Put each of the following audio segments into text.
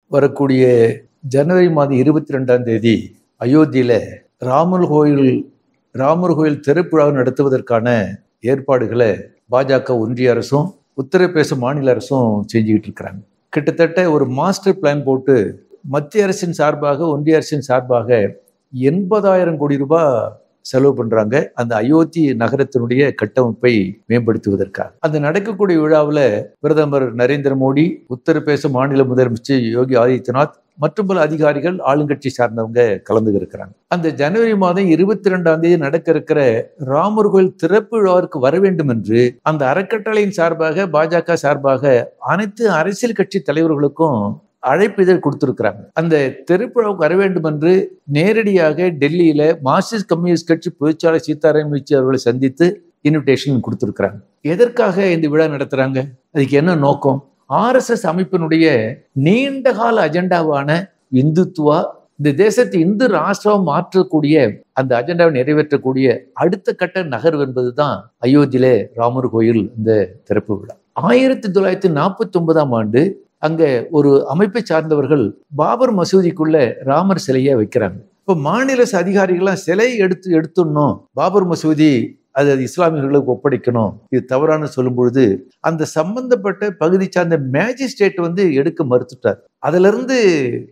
வரக்கூடிய ஜனவரி மாதம் 22ஆம் தேதி அயோத்தியில ராமர் கோயில் திறப்பு நடத்துவதற்கான ஏற்பாடுகளை பாஜக ஒன்றிய அரசும் உத்தரப்பிரதேச மாநில அரசும் செஞ்சுக்கிட்டு இருக்கிறாங்க. கிட்டத்தட்ட ஒரு மாஸ்டர் பிளான் போட்டு மத்திய அரசின் சார்பாக ஒன்றிய அரசின் சார்பாக 80,000 கோடி ரூபாய் செலவு பண்றாங்க அந்த அயோத்தி நகரத்தினுடைய கட்டமைப்பை மேம்படுத்துவதற்காக. அந்த நடக்கக்கூடிய விழாவில் பிரதமர் நரேந்திர மோடி, உத்தரப்பிரதேச மாநில முதலமைச்சர் யோகி ஆதித்யநாத் மற்றும் பல அதிகாரிகள் ஆளுங்கட்சி சார்ந்தவங்க கலந்து இருக்கிறாங்க. அந்த ஜனவரி மாதம் 22ஆம் தேதி நடக்க இருக்கிற ராமர் கோயில் திறப்பு விழாவிற்கு வர வேண்டும் என்று அந்த அறக்கட்டளையின் சார்பாக பாஜக சார்பாக அனைத்து அரசியல் கட்சி தலைவர்களுக்கும் அழைப்பு இதழ் கொடுத்திருக்கிறாங்க. அந்த திறப்புழாவுக்கு வர வேண்டும் என்று நேரடியாக டெல்லியில மார்க்சிஸ்ட் கம்யூனிஸ்ட் கட்சி பொதுச்செயலாளர் சீதாராம் யெச்சூரி அவர்களை சந்தித்து இன்விடேஷன் கொடுத்திருக்கிறாங்க. எதற்காக இந்த விழா நடத்துறாங்க? அதுக்கு என்ன நோக்கம்? RSS அமைப்பினுடைய நீண்ட கால அஜெண்டாவான இந்துத்துவா, இந்த தேசத்தை இந்து ராஷ்டிரம் மாற்றக்கூடிய அந்த அஜெண்டாவை நிறைவேற்றக்கூடிய அடுத்த கட்ட நகர்வு என்பதுதான் அயோத்தியிலே ராமர் கோயில் இந்த திறப்பு விழா. 1949ஆம் ஆண்டு அங்க ஒரு அமைப்பை சார்ந்தவர்கள் பாபர் மசூதிக்குள்ள ராமர் சிலையை வைக்கிறாங்க. இப்ப மாநில அதிகாரிகள்லாம் சிலை எடுத்துடணும், பாபர் மசூதி அது இஸ்லாமியர்களுக்கு ஒப்படைக்கணும், இது தவறான சொல்லும் பொழுது அந்த சம்பந்தப்பட்ட பகுதி சார்ந்த மேஜிஸ்ட்ரேட் எடுக்க மறுத்துட்டார். அதுல இருந்து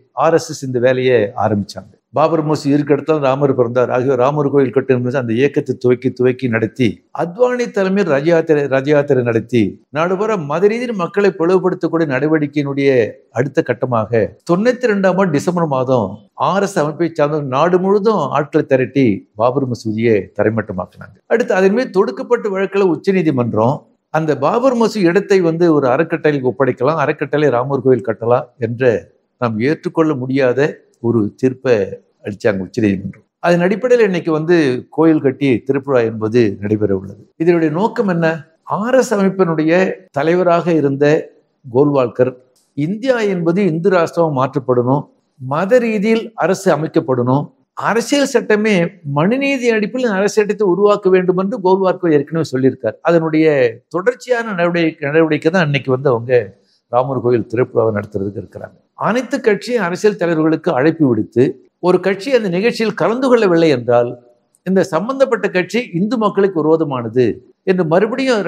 RSS இந்த வேலையை ஆரம்பிச்சாங்க. பாபர் மசூதி இருக்க இடத்துல ராமர் பிறந்தார் ஆகிய ராமர் கோயில் கட்டும் அந்த இயக்கத்தை துவக்கி நடத்தி அத்வானி தலைமையில் ரஜ யாத்திரை நடத்தி நாடுபுற மத ரீதியில் மக்களை பிளவுபடுத்தக்கூடிய நடவடிக்கையினுடைய அடுத்த கட்டமாக 92ஆம் ஆண்டு டிசம்பர் மாதம் RSS அமைப்பை சார்ந்த நாடு முழுதும் ஆட்களை திரட்டி பாபர் மசூதியை தரைமட்டமாக்கினாங்க. அடுத்து அதன் மீது தொடுக்கப்பட்ட வழக்கில் உச்சநீதிமன்றம் அந்த பாபர் மசூதி இடத்தை ஒரு அறக்கட்டளைக்கு ஒப்படைக்கலாம், அறக்கட்டளை ராமர் கோயில் கட்டலாம் என்ற நாம் ஏற்றுக்கொள்ள முடியாத ஒரு தீர்ப்பை அளிச்சாங்க உச்சநீதிமன்றம். அதன் அடிப்படையில் இன்னைக்கு கோயில் கட்டி திருப்புழா என்பது நடைபெற உள்ளது. இதனுடைய நோக்கம் என்ன? RSS அமைப்பினுடைய தலைவராக இருந்த கோல்வால்கர் இந்தியா என்பது இந்து ராஷ்டிரம் மாற்றப்படணும், மத ரீதியில் அரசு அமைக்கப்படணும், அரசியல் சட்டமே மனுநீதி அடிப்படையில் அரசியல் சட்டத்தை உருவாக்க வேண்டும் என்று கோல்வால்கர் ஏற்கனவே சொல்லியிருக்கார். அதனுடைய தொடர்ச்சியான நடவடிக்கை தான் இன்னைக்கு அவங்க ராமர் கோயில் திறப்புழாவை நடத்துறதுக்கு இருக்கிறாங்க. அனைத்து கட்சி அரசியல் தலைவர்களுக்கு அழைப்பு விடுத்து ஒரு கட்சி அந்த நிகழ்ச்சியில் கலந்து கொள்ளவில்லை என்றால் இந்த சம்பந்தப்பட்ட கட்சி இந்து மக்களுக்கு விரோதமானது என்று மறுபடியும்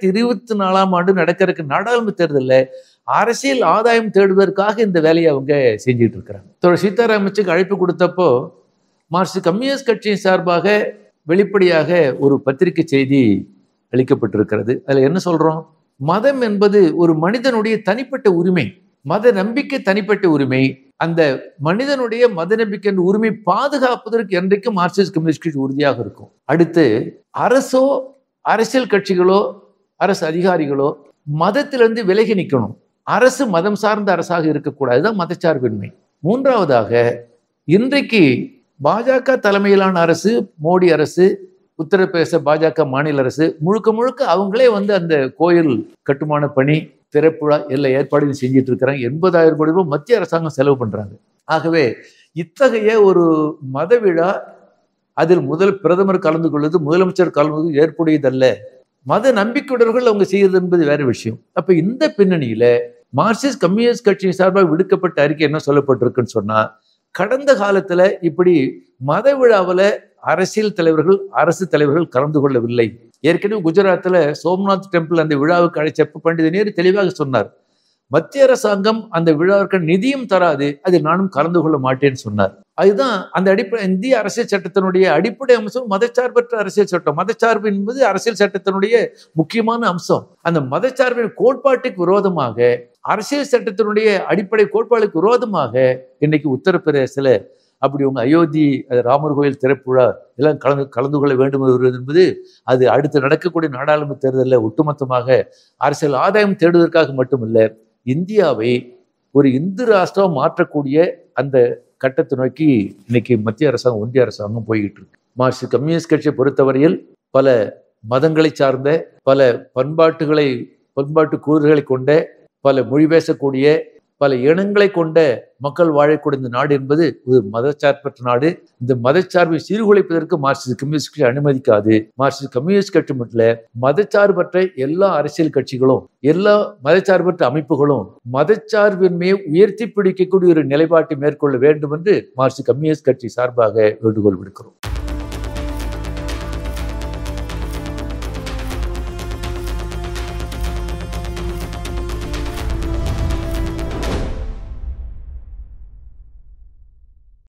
2024ஆம் ஆண்டு நடக்கிற நாடாளுமன்ற தேர்தலில் அரசியல் ஆதாயம் தேடுவதற்காக இந்த வேலையை செஞ்சுட்டு இருக்கிறாங்க. சீதாராம் யெச்சூரிக்கு அழைப்பு கொடுத்தப்போ மார்க்சிஸ்ட் கம்யூனிஸ்ட் கட்சியின் சார்பாக வெளிப்படையாக ஒரு பத்திரிகை செய்தி அளிக்கப்பட்டிருக்கிறது. அதுல என்ன சொல்றோம்? மதம் என்பது ஒரு மனிதனுடைய தனிப்பட்ட உரிமை, மத நம்பிக்கை தனிப்பட்ட உரிமை. அந்த மனிதனுடைய மத நம்பிக்கை உரிமை பாதுகாப்பதற்கு என்றைக்கும் மார்க்சிஸ்ட் கம்யூனிஸ்ட் கட்சி உறுதியாக இருக்கும். அடுத்து அரசோ அரசியல் கட்சிகளோ அரசு அதிகாரிகளோ மதத்திலிருந்து விலகி நிற்கணும். அரசு மதம் சார்ந்த அரசாக இருக்கக்கூடாது, அதுதான் மதச்சார்பின்மை. மூன்றாவதாக இன்றைக்கு பாஜக தலைமையிலான அரசு, மோடி அரசு, உத்தரப்பிரதேச பாஜக மாநில அரசு முழுக்க அவங்களே அந்த கோயில் கட்டுமான பணி திறப்புழா எல்லா ஏற்பாடுகளும் செஞ்சிட்டு இருக்கிறாங்க. 80,000 கோடி ரூபாய் மத்திய அரசாங்கம் செலவு பண்றாங்க. ஆகவே இத்தகைய ஒரு மத விழா அதில் பிரதமர் கலந்து கொள்வது, முதலமைச்சர் கலந்து ஏற்புடையதல்ல. மத நம்பிக்கையுடர்கள் அவங்க செய்யறது என்பது வேற விஷயம். அப்ப இந்த பின்னணியில மார்க்சிஸ்ட் கம்யூனிஸ்ட் கட்சியின் சார்பாக விடுக்கப்பட்ட அறிக்கை என்ன சொல்லப்பட்டிருக்குன்னு சொன்னா, கடந்த காலத்துல இப்படி மத விழாவில் அரசியல் தலைவர்கள் அரசு தலைவர்கள் கலந்து கொள்ளவில்லை. ஏற்கனவே குஜராத்தில் சோம்நாத் டெம்பிள் அந்த விழாவுக்கு அழைச்சப்ப பண்டித நேரு தெளிவாக சொன்னார், மத்திய அரசாங்கம் அந்த விழாவிற்கு நிதியும் தராது, அதில் நானும் கலந்து கொள்ள மாட்டேன்னு சொன்னார். அதுதான் அந்த அடிப்படை இந்திய அரசியல் சட்டத்தினுடைய அடிப்படை அம்சம் மதச்சார்பற்ற அரசியல் சட்டம். மதச்சார்பு என்பது அரசியல் சட்டத்தினுடைய முக்கியமான அம்சம். அந்த மதச்சார்பின் கோட்பாட்டுக்கு விரோதமாக, அரசியல் சட்டத்தினுடைய அடிப்படை கோட்பாடுக்கு விரோதமாக இன்னைக்கு உத்தரப்பிரதேசத்துல அப்படி அயோத்தி ராமர் கோயில் திறப்புழா எல்லாம் கலந்து கொள்ள வேண்டும் என்பது அது அடுத்து நடக்கக்கூடிய நாடாளுமன்ற தேர்தலில் ஒட்டுமொத்தமாக அரசியல் ஆதாயம் தேடுவதற்காக மட்டுமல்ல, இந்தியாவை ஒரு இந்து ராஷ்டிரம் மாற்றக்கூடிய அந்த கட்டத்தை நோக்கி இன்னைக்கு மத்திய அரசாங்கம் ஒன்றிய அரசாங்கம் போய்கிட்டு இருக்கு. மார்க்சிஸ்ட் கம்யூனிஸ்ட் கட்சியை பொறுத்தவரையில் பல மதங்களை சார்ந்த, பல பண்பாட்டு கூறுகளை கொண்ட, பல மொழி பேசக்கூடிய, பல இனங்களை கொண்ட மக்கள் வாழக்கூடிய இந்த நாடு என்பது ஒரு மதச்சார்பற்ற நாடு. இந்த மதச்சார்பை சீர்குலைப்பதற்கு மார்க்சிஸ்ட் கம்யூனிஸ்ட் கட்சி அனுமதிக்காது. மார்க்சிஸ்ட் கம்யூனிஸ்ட் கட்சி மட்டும் இல்ல, மதச்சார்பற்ற எல்லா அரசியல் கட்சிகளும் எல்லா மதச்சார்பற்ற அமைப்புகளும் மதச்சார்பின்மையை உயர்த்தி பிடிக்கக்கூடிய ஒரு நிலைப்பாட்டை மேற்கொள்ள வேண்டும் என்று மார்க்சிஸ்ட் கம்யூனிஸ்ட் கட்சி சார்பாக வேண்டுகோள் விடுக்கிறோம்.